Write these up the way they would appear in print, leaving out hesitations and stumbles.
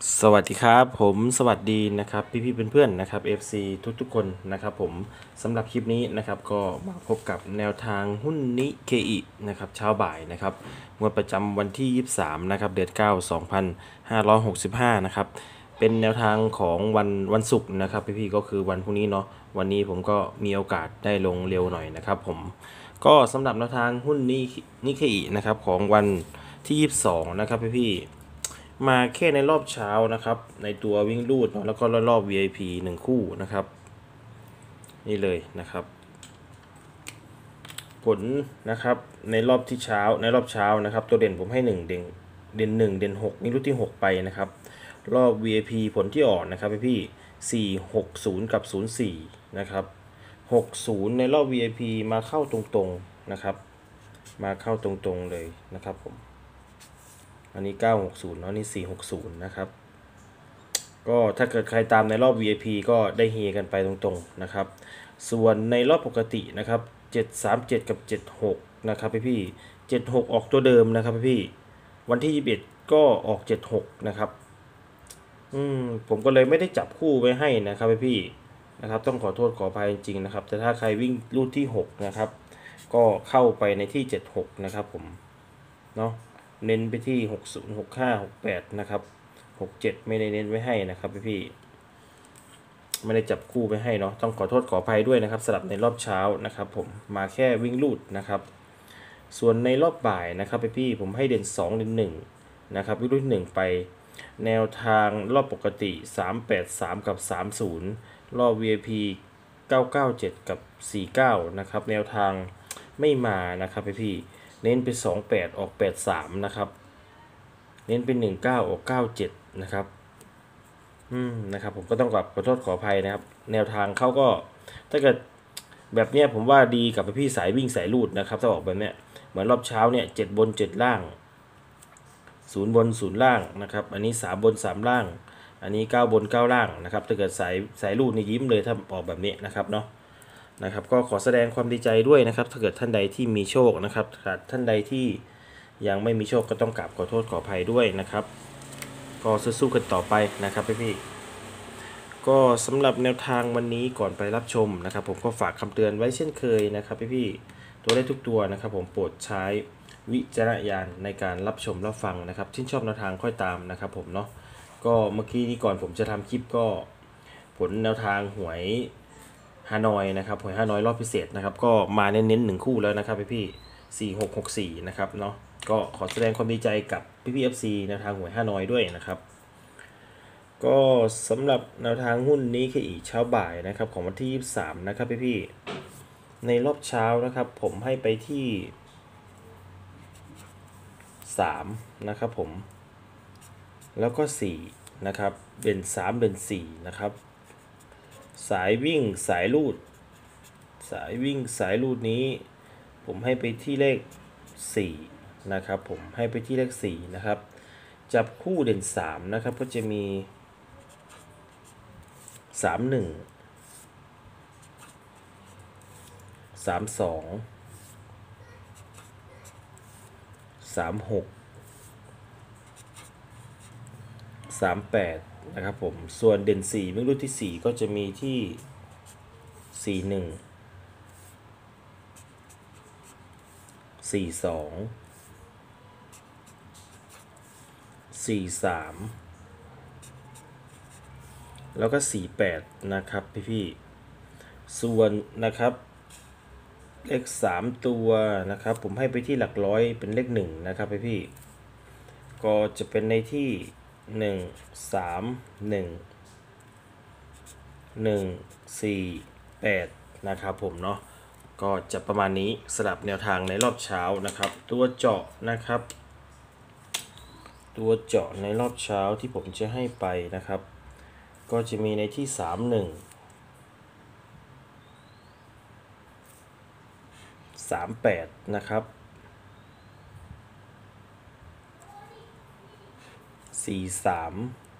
สวัสดีครับผมสวัสดีนะครับพี่เพื่อนๆนะครับ FC ทุกๆคนนะครับผมสำหรับคลิปนี้นะครับก็มาพบกับแนวทางหุ้นนิเคอินะครับเช้าบ่ายนะครับงวดประจำวันที่23นะครับเดือน9 2565นะครับเป็นแนวทางของวันศุกร์นะครับพี่ก็คือวันพรุ่งนี้เนาะวันนี้ผมก็มีโอกาสได้ลงเร็วหน่อยนะครับผมก็สำหรับแนวทางหุ้นนิเคอินะครับของวันที่22นะครับพี่มาแค่ในรอบเช้านะครับในตัววิ่งลูดเนาะแล้วก็รอบ VIP 1คู่นะครับนี่เลยนะครับผลนะครับในรอบที่เช้าในรอบเช้านะครับตัวเด่นผมให้1เด่น1เด่น6นี่รุ่นที่6ไปนะครับรอบ VIP ผลที่ออกนะครับพี่460กับ04นะครับ60ในรอบ VIP มาเข้าตรงๆนะครับมาเข้าตรงๆเลยนะครับผมอันนี้960เนาะนี่460นะครับก็ถ้าเกิดใครตามในรอบ VIP ก็ได้เฮกันไปตรงๆนะครับส่วนในรอบปกตินะครับ737กับ76นะครับพี่76ออกตัวเดิมนะครับพี่วันที่21ก็ออก76นะครับผมก็เลยไม่ได้จับคู่ไว้ให้นะครับพี่นะครับต้องขอโทษขออภัยจริงๆนะครับแต่ถ้าใครวิ่งรูดที่6นะครับก็เข้าไปในที่76นะครับผมเนาะเน้นไปที่60 65 68นะครับ67ไม่ได้เน้นไว้ให้นะครับพี่ไม่ได้จับคู่ไปให้เนาะต้องขอโทษขออภัยด้วยนะครับสำหรับในรอบเช้านะครับผมมาแค่วิ่งลูดนะครับส่วนในรอบบ่ายนะครับพี่ผมให้เด่น2เด่น1นะครับวิ่งลูด1ไปแนวทางรอบปกติ383กับ30รอบ VIP 997กับ49นะครับแนวทางไม่มานะครับพี่เน้นไป28ออก83นะครับเน้นเป็น19ออก97นะครับนะครับผมก็ต้องขอโทษขออภัยนะครับแนวทางเขาก็ถ้าเกิดแบบเนี้ยผมว่าดีกับพี่สายวิ่งสายลูดนะครับถ้าออกแบบเนี้ยเหมือนรอบเช้าเนี่ย7บน7ล่าง0บน0ล่างนะครับอันนี้3บน3ล่างอันนี้9บน9ล่างนะครับถ้าเกิดสายลูดนี่ยิ้มเลยถ้าออกแบบนี้นะครับเนาะนะครับก็ขอแสดงความดีใจด้วยนะครับถ้าเกิดท่านใดที่มีโชคนะครับท่านใดที่ยังไม่มีโชคก็ต้องกราบขอโทษขออภัยด้วยนะครับก็สู้ๆกันต่อไปนะครับพี่ก็สำหรับแนวทางวันนี้ก่อนไปรับชมนะครับผมก็ฝากคำเตือนไว้เช่นเคยนะครับพี่ตัวได้ทุกตัวนะครับผมโปรดใช้วิจารณญาณในการรับชมรับฟังนะครับที่ชอบแนวทางค่อยตามนะครับผมเนาะก็เมื่อกี้นี้ก่อนผมจะทำคลิปก็ผลแนวทางหวยฮานอยนะครับหวยฮานอยรอบพิเศษนะครับก็มาเน้นๆ1คู่แล้วนะครับพี่4664นะครับเนาะก็ขอแสดงความดีใจกับพี่FC แนวทางหวยฮานอยด้วยนะครับก็สำหรับแนวทางหุ้นนี้คืออีกเช้าบ่ายนะครับของวันที่23นะครับพี่ในรอบเช้านะครับผมให้ไปที่3นะครับผมแล้วก็4นะครับเด่น3เด่น4นะครับสายวิ่งสายลูดนี้ผมให้ไปที่เลข4นะครับผมให้ไปที่เลข4นะครับจับคู่เด่น3นะครับก็จะมี31 32 36 38นะครับผมส่วนเด่น4ไม่รู้ที่4ก็จะมีที่41 42 43แล้วก็48นะครับพี่ส่วนนะครับเลข3ตัวนะครับผมให้ไปที่หลักร้อยเป็นเลข1นะครับพี่ก็จะเป็นในที่1 3 1 1 4 8นะครับผมเนาะก็จะประมาณนี้สลับแนวทางในรอบเช้านะครับตัวเจาะนะครับตัวเจาะในรอบเช้าที่ผมจะให้ไปนะครับก็จะมีในที่38นะครับ43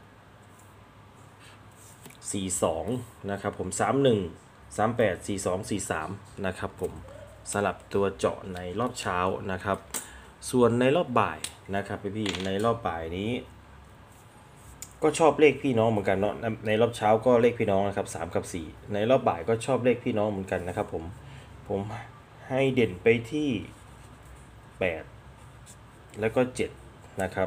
42นะครับผม31 38 42 43นะครับผมสลับตัวเจาะในรอบเช้านะครับส่วนในรอบบ่ายนะครับพี่ในรอบบ่ายนี้ก็ชอบเลขพี่น้องเหมือนกันเนาะในรอบเช้าก็เลขพี่น้องนะครับ3กับ4ในรอบบ่ายก็ชอบเลขพี่น้องเหมือนกันนะครับผมให้เด่นไปที่8แล้วก็7นะครับ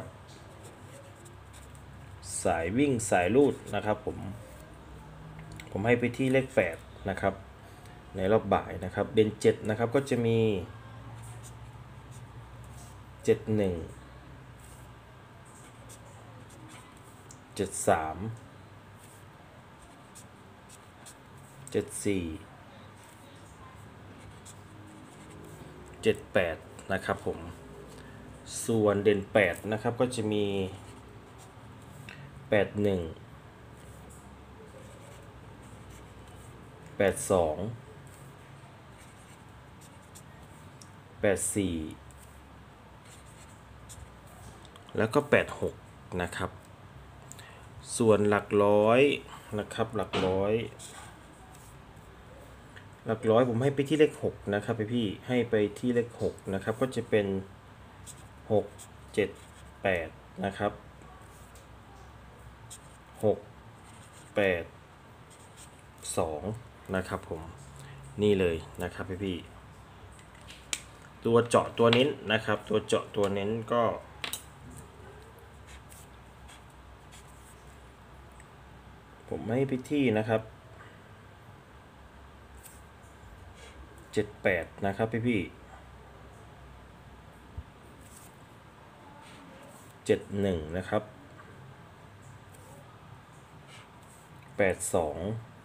สายวิ่งสายลูดนะครับผมให้ไปที่เลข8นะครับในรอบบ่ายนะครับเด่น7นะครับก็จะมี71 73 74 78นะครับผมส่วนเด่น8นะครับก็จะมี81 82 84แล้วก็86นะครับส่วนหลักร้อยนะครับหลักร้อยผมให้ไปที่เลข6นะครับพี่ให้ไปที่เลข6นะครับก็จะเป็น6 7 8นะครับ6 8 2นะครับผมนี่เลยนะครับพี่ตัวเจาะตัวเน้นนะครับตัวเจาะตัวเน้นก็ผมให้ไปที่นะครับ78นะครับพี่71นะครับ82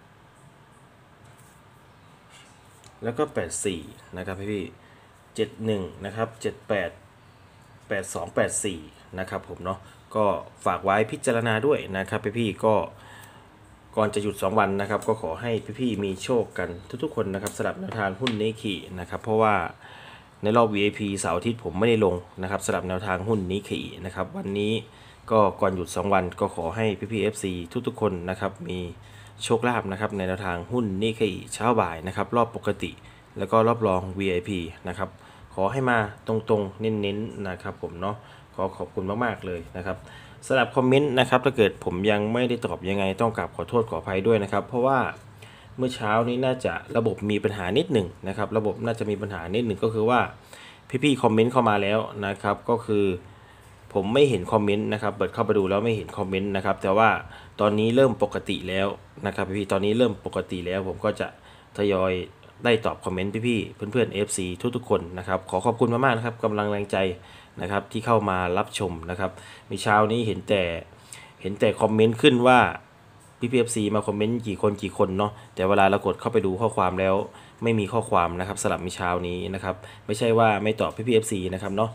แล้วก็84นะครับพี่71นะครับ78 82 84นะครับผมเนาะก็ฝากไว้พิจารณาด้วยนะครับพี่ก็ก่อนจะหยุด2วันนะครับก็ขอให้พี่ๆมีโชคกันทุกๆคนนะครับสำหรับแนวทางหุ้นนิเคอินะครับเพราะว่าในรอบ VIP เสาร์อาทิตย์ผมไม่ได้ลงนะครับสำหรับแนวทางหุ้นนิเคอินะครับวันนี้ก็ก่อนหยุด2วันก็ขอให้พี่ๆ FC ทุกๆคนนะครับมีโชคลาภนะครับในแนวทางหุ้นนิเคอิเช้าบ่ายนะครับรอบปกติแล้วก็รอบรอง VIP นะครับขอให้มาตรงๆเน้นๆนะครับผมเนาะขอบคุณมากๆเลยนะครับสำหรับคอมเมนต์นะครับถ้าเกิดผมยังไม่ได้ตอบยังไงต้องกราบขอโทษขออภัยด้วยนะครับเพราะว่าเมื่อเช้านี้น่าจะระบบมีปัญหานิดหนึ่งนะครับระบบน่าจะมีปัญหานิดหนึ่งก็คือว่าพี่ๆคอมเมนต์เข้ามาแล้วนะครับก็คือผมไม่เห็นคอมเมนต์นะครับเปิดเข้าไปดูแล้วไม่เห็นคอมเมนต์นะครับแต่ว่าตอนนี้เริ่มปกติแล้วนะครับพี่ๆตอนนี้เริ่มปกติแล้วผมก็จะทยอยได้ตอบคอมเมนต์พี่ๆเพื่อนๆ FC ทุกๆคนนะครับขอขอบคุณมากๆนะครับกำลังแรงใจนะครับที่เข้ามารับชมนะครับมีเช้านี้เห็นแต่คอมเมนต์ขึ้นว่าพี่ๆ FC มาคอมเมนต์กี่คนเนาะแต่เวลาเรากดเข้าไปดูข้อความแล้วไม่มีข้อความนะครับสำหรับมีเช้านี้นะครับไม่ใช่ว่าไม่ตอบพี่ๆ FC นะครับเนาะ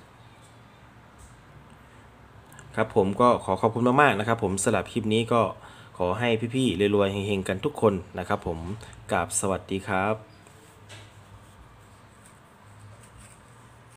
ครับผมก็ขอขอบคุณมากๆนะครับผมสำหรับคลิปนี้ก็ขอให้พี่ๆรวยๆเฮงๆกันทุกคนนะครับผมกราบสวัสดีครับ